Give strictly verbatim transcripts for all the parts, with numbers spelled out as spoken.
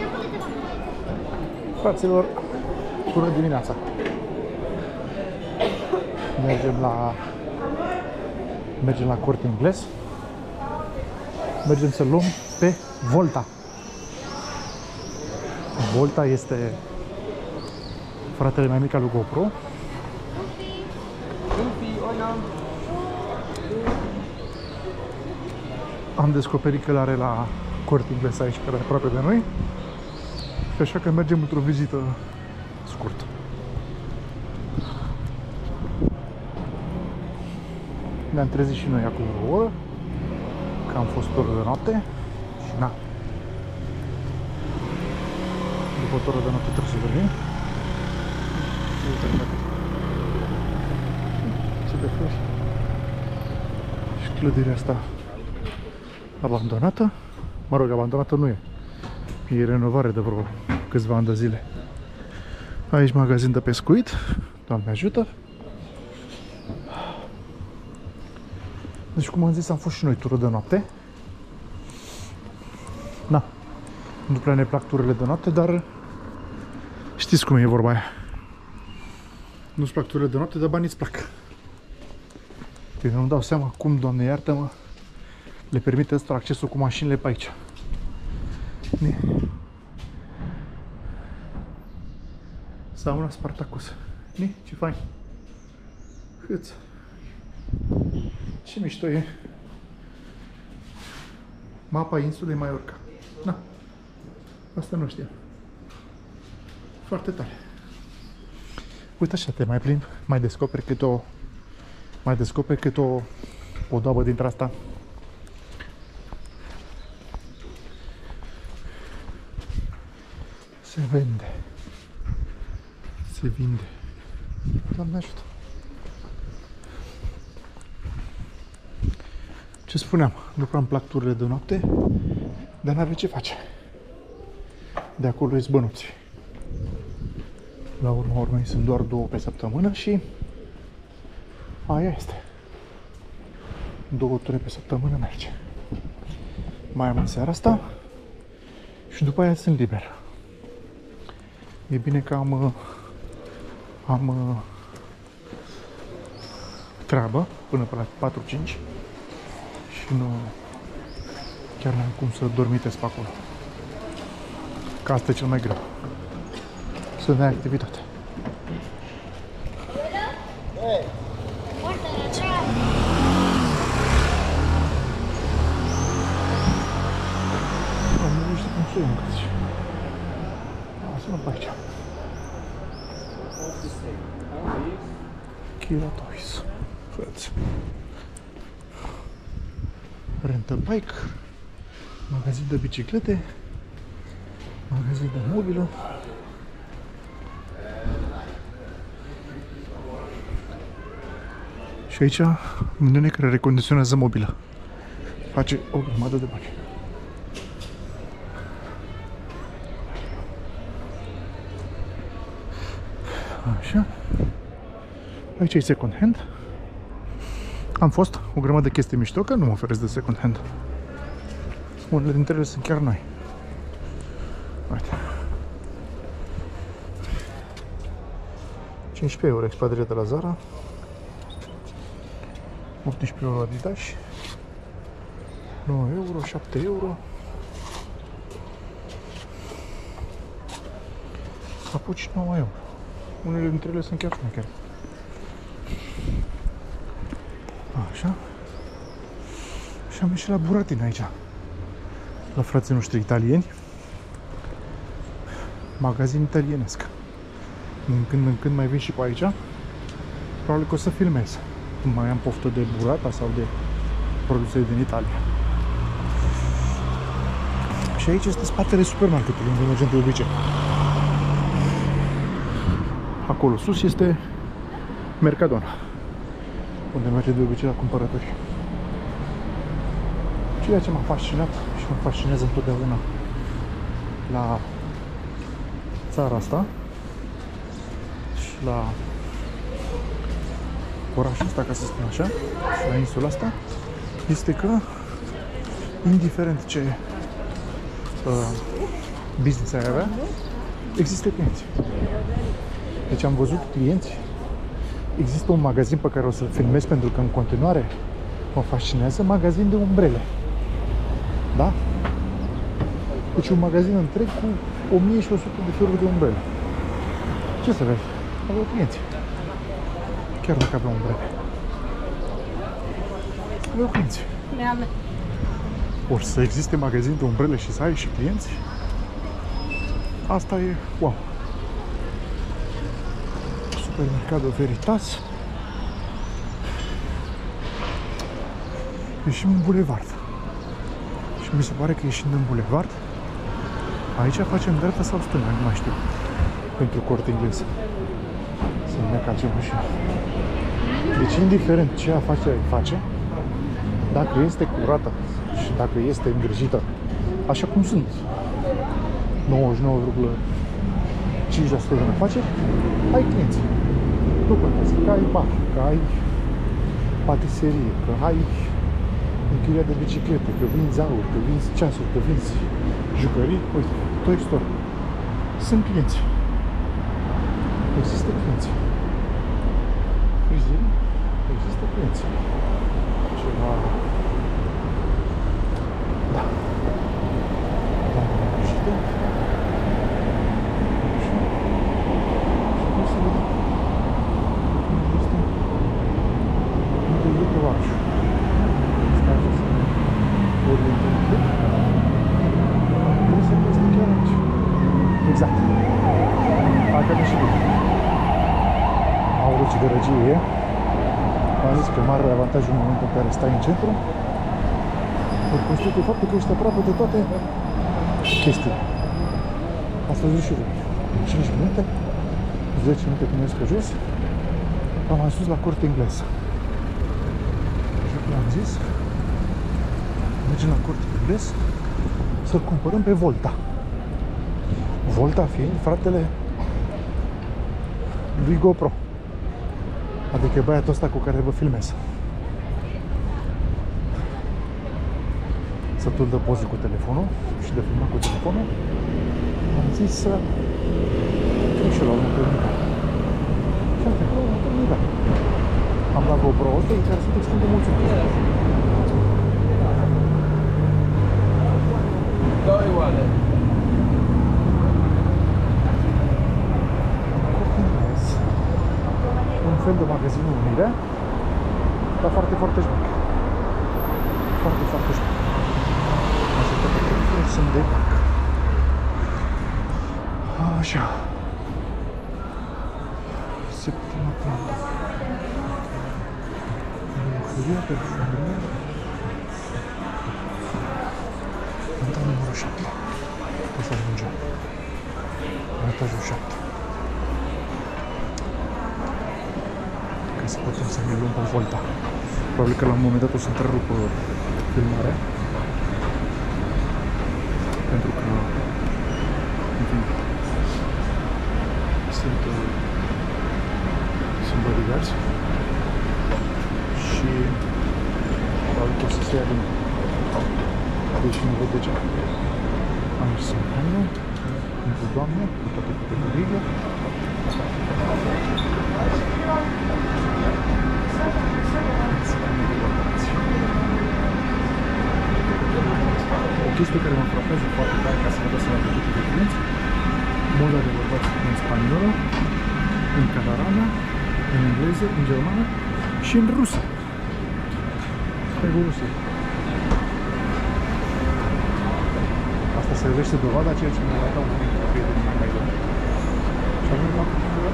Fraților, bună dimineața! Mergem la mergem la Corte Inglés. Mergem să luăm pe Volta. Volta este fratele mai mic al lui GoPro. Am descoperit că l-are la Corte Inglés aici, care e aproape de noi. Și așa că mergem într-o vizită scurtă. Ne-am trezit și noi acum o oră, că am fost o oră de noapte și na. După o oră de noapte trebuie să dormim. Ce de frumos. Și clădirea asta abandonată. Mă rog, abandonată nu e. E renovare de vreo câțiva ani de zile. Aici magazin de pescuit. Doamne ajută. Deci, cum am zis, am fost și noi tură de noapte. Na, nu prea ne plac turile de noapte, dar știți cum e vorba aia. Nu-ți plac turile de noapte, dar banii îți plac. Eu nu-mi dau seama cum, Doamne iartă-mă, le permite ăsta accesul cu mașinile pe aici. Sauna Spartacus. Ni, ce fain. Hâț. Ce mișto e. Mapa insulei Mallorca. Na. Asta nu știam. Foarte tare. Uite așa, te mai plimbi, mai descoperi cât o mai descoperi cât o podoabă dintre asta. Se vinde. Se vinde. Doamne ajută. Ce spuneam, nu prea îmi plac turile de noapte, dar n-avea ce face. De acolo îți bănuți. La urma urmei sunt doar două pe săptămână și aia este. Două ture pe săptămână merge. Mai am în seara asta și după aia sunt liber. E bine că am am treabă până pe la patru cinci și nu chiar n-am cum să dormitesc pe acolo. Că asta e cel mai greu. Să ne ai activitate. Am nu știu cum să iau încă zici. Asta nu pe aici. Kira Toys. Frăți. Rental bike. Magazin de biciclete. Magazin de mobilă. Și aici un nene care recondiționează mobilă. Face o grămadă de bani. Așa. Aici e second hand. Am fost o grămadă de chestii mișto, că nu mă oferesc de second hand. Unele dintre ele sunt chiar noi. Uite. cincisprezece euro expadrie de la Zara. optsprezece euro Adidas. nouă euro, șapte euro. Capuci nouă euro. Unele dintre ele sunt chiar șmechere. Așa. Și am ieșit la Buratin aici. La frații noștri italieni. Magazin italienesc. Din când în când mai vin și pe aici. Probabil că o să filmez. Mai am poftă de burrata sau de produse din Italia. Și aici este spatele supermarketului, unde mergem de obicei. Acolo sus este Mercadona, unde merge de obicei la cumpărături. Ceea ce m-a fascinat și mă fascinează întotdeauna la țara asta și la orașul ăsta, ca să spun așa, și la insula asta, este că, indiferent ce uh, business ai avea, există clienți. Deci am văzut clienți. Există un magazin pe care o să-l filmez pentru că în continuare mă fascinează, magazin de umbrele. Da? Deci un magazin întreg cu o mie și o sută de feluri de umbrele. Ce să vezi? Aveau clienți. Chiar dacă aveau umbrele. Aveau clienți. Or să existe magazin de umbrele și să ai și clienți, asta e wow. Supermercado Veritas. Ieșim în bulevard. Și mi se pare că ieșind în bulevard, aici facem dreapta sau stânga, nu mai știu. Pentru Corte Inglez. Să ne cacem mașina. Deci indiferent ce afacere îi face, dacă este curată și dacă este îngrijită, așa cum sunt nouăzeci și nouă virgulă cinci la sută din afaceri, ai clienți. Nu contează că ai bar, că ai patiserie, că ai închiriat de biciclete, că vinzi aur, că vinzi ceasuri, că vinzi jucării. Uite, Toy Store. Sunt clienți. Există clienți. Frizerii, există clienți. Ceva... Da. Da, și de... Și... Și cum să vedem? Unde este? Unde e tovarășul? Stai așa să ne orientăm un pic. Trebuie să este chiar aici. Exact. Parcă nu și bine. Au o cigărăgie. Am zis că marele avantaj în momentul în care stai în centru îl constituie faptul că ești aproape de toate chestiile. Asta zic și eu. În cinci minute, zece minute când mergi pe jos, am ajuns la Corte Inglez. Așa cum am zis, mergem la Corte Inglez să-l cumpărăm pe Volta. Volta fiind fratele lui GoPro. Adică băiatul ăsta cu care vă filmez. Să tu-l dă poze cu telefonul și de filmat cu telefonul. Am zis să trec și la unul pe unul. Și am trecut la unul pe unul. Am luat GoPro ăsta în care să te extinde mulțumesc. Doi oale. Un fel de magazinul Unirea, dar foarte, foarte șmic. Foarte, foarte șmic. Așa că pe telefon sunt de pac. Așa. Septima plantă. Bucuria, perfumeria. Planta numărul șapte. O să ajungem. La etajul șapte. Să putem să ne luăm pe Volta. Probabil că la un moment dat o să întrerup filmarea. Pentru că în fine, sunt sunt bodyguards și probabil că o să se ia din deși nu văd de ce. Aici sunt doamne, pentru doamne, cu toate categoriile. O chestie care mă frapează foarte tare ca să vă dați seama de câte de clienți, moda de bărbați în spaniolă, în catalană, în engleză, în germană și în rusă. Asta e rusă. Asta se vedește dovada ceea ce mi-a arătat unul dintre prietenii mei mai buni. Și avem la cultură.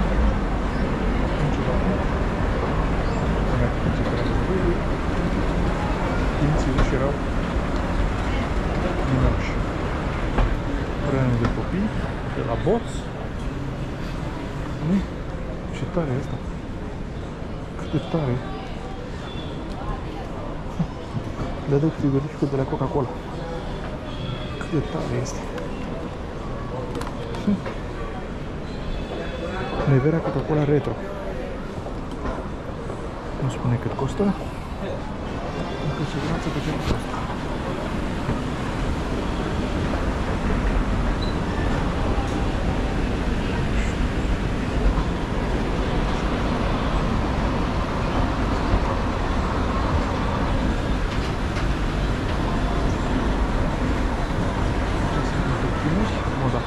Clienții ruși erau numeroși. Rănul de copii, de la boț. Ce tare e asta! Cât de tare! Le dă frigorificul de la Coca-Cola. Cât de tare este! Neverea Coca-Cola Retro. Nu spune cât costă. Încă siguranță că ce nu costă.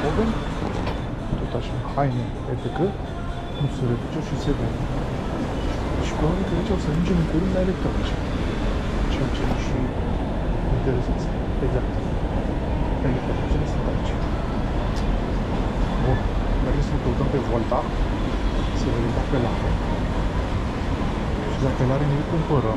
Beethoven, tot așa, haine, et cetera. Nu se reduce și se vede. Și probabil că aici o să ajungem în curând la electronice. Ceea ce e și interesant. Exact. Electronicele sunt aici. Bun. Mergem să ne căutăm pe Volta. Să vedem dacă l-are. Și dacă l-are, ne-l cumpărăm.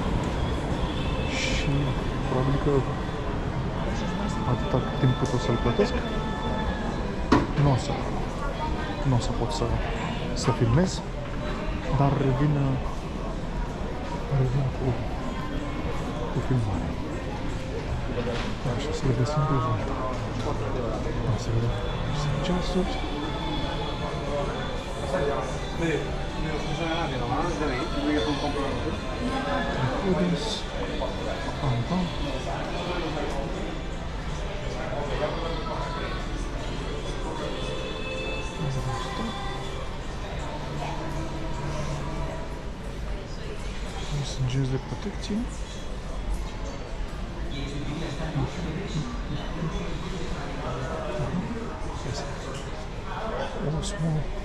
Și probabil că atâta timp cât o să-l plătesc, nu o să, nu o să pot să, să filmez, dar revin, revin cu, cu filmare. Așa, să le găsim pe Volta. Să vedem ceasuri. Trecudes. Aha. Sunt genți de protecție. Osmo.